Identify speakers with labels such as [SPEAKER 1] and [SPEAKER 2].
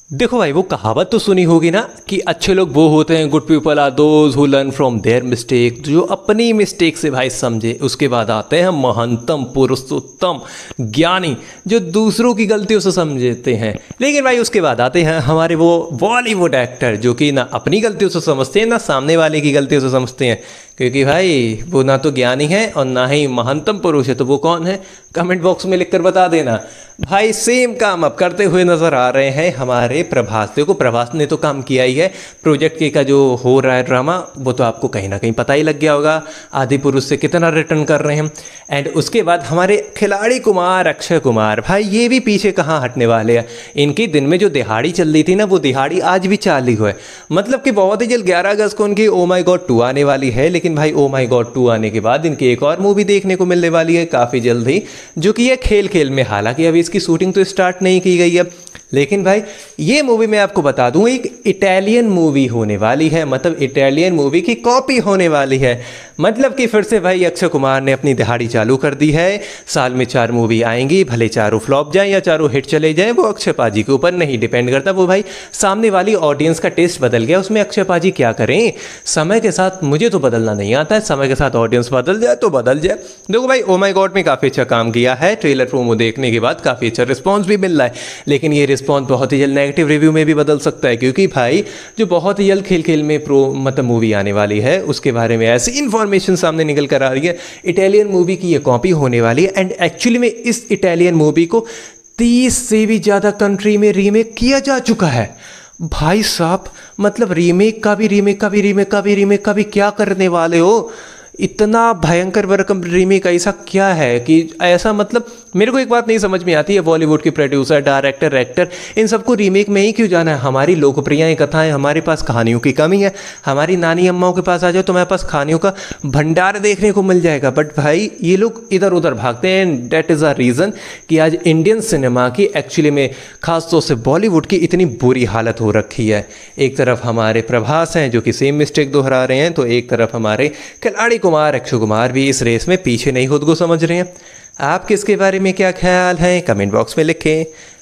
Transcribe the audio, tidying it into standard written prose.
[SPEAKER 1] देखो भाई, वो कहावत तो सुनी होगी ना कि अच्छे लोग वो होते हैं, good people are those who learn from their mistake, जो अपनी मिस्टेक से भाई समझे। उसके बाद आते हैं महंतम पुरुषोत्तम ज्ञानी, जो दूसरों की गलतियों से समझते हैं। लेकिन भाई उसके बाद आते हैं हमारे वो बॉलीवुड एक्टर, जो कि ना अपनी गलतियों से समझते हैं ना सामने वाले की गलतियों से समझते हैं। क्योंकि भाई वो ना तो ज्ञानी है और ना ही महंतम पुरुष है, तो वो कौन है? कमेंट बॉक्स में लिखकर बता देना। भाई सेम काम अब करते हुए नजर आ रहे हैं हमारे प्रभास। देखो, प्रभास ने तो काम किया ही है। प्रोजेक्ट के का जो हो रहा है ड्रामा, वो तो आपको कहीं ना कहीं पता ही लग गया होगा, आदि पुरुष से कितना रिटर्न कर रहे हैं। एंड उसके बाद हमारे खिलाड़ी कुमार, अक्षय कुमार, भाई ये भी पीछे कहाँ हटने वाले हैं। इनकी दिन में जो दिहाड़ी चल रही थी ना, वो दिहाड़ी आज भी चालू है। मतलब कि बहुत ही जल्द 11 अगस्त को उनकी ओ माई गॉड 2 आने वाली है। लेकिन भाई ओ माई गॉड 2 आने के बाद इनकी एक और मूवी देखने को मिलने वाली है काफ़ी जल्द ही, जो कि है खेल खेल में। हालांकि अभी इसकी शूटिंग तो स्टार्ट नहीं की गई है, लेकिन भाई ये मूवी मैं आपको बता दूं एक इटालियन मूवी होने वाली है। मतलब इटालियन मूवी की कॉपी होने वाली है। मतलब कि फिर से भाई अक्षय कुमार ने अपनी दिहाड़ी चालू कर दी है। साल में 4 मूवी आएंगी, भले चारों फ्लॉप जाएं या चारों हिट चले जाएं, वो अक्षय पाजी के ऊपर नहीं डिपेंड करता। वो भाई सामने वाली ऑडियंस का टेस्ट बदल गया, उसमें अक्षय पाजी क्या करें। समय के साथ मुझे तो बदलना नहीं आता है, समय के साथ ऑडियंस बदल जाए तो बदल जाए। देखो भाई, ओ माई गॉड में काफ़ी अच्छा काम किया है। ट्रेलर प्रोमो देखने के बाद काफ़ी अच्छा रिस्पॉन्स भी मिल रहा है। लेकिन ये रिस्पॉन्स बहुत ही जल्द नेगेटिव रिव्यू में भी बदल सकता है, क्योंकि भाई जो बहुत ही जल्द खेल खेल में मतलब मूवी आने वाली है, उसके बारे में ऐसी इंफॉर्मेशन सामने निकल कर आ रही है। इटालियन मूवी की ये कॉपी होने वाली है। एंड एक्चुअली में इस इटालियन मूवी को 30 से भी ज़्यादा कंट्री में रीमेक किया जा चुका है। भाई साहब, मतलब रीमेक का भी रीमेक का भी रीमेक का भी रीमेक का भी क्या करने वाले हो? इतना भयंकर भरकम रीमेक ऐसा क्या है कि ऐसा, मतलब मेरे को एक बात नहीं समझ में आती है, बॉलीवुड के प्रोड्यूसर, डायरेक्टर, एक्टर, इन सबको रीमेक में ही क्यों जाना है? हमारी लोकप्रिय कथाएं, हमारे पास कहानियों की कमी है। हमारी नानी अम्माओं के पास आ जाओ तो हमारे पास कहानियों का भंडार देखने को मिल जाएगा। बट भाई ये लोग इधर उधर भागते हैं। डेट इज़ अ रीज़न कि आज इंडियन सिनेमा की, एक्चुअली में खासतौर से बॉलीवुड की, इतनी बुरी हालत हो रखी है। एक तरफ हमारे प्रभास हैं जो कि सेम मिस्टेक दोहरा रहे हैं, तो एक तरफ हमारे खिलाड़ी कुमार, अक्षय कुमार भी इस रेस में पीछे नहीं खुद को समझ रहे हैं। आप किसके बारे में क्या ख्याल है? कमेंट बॉक्स में लिखें।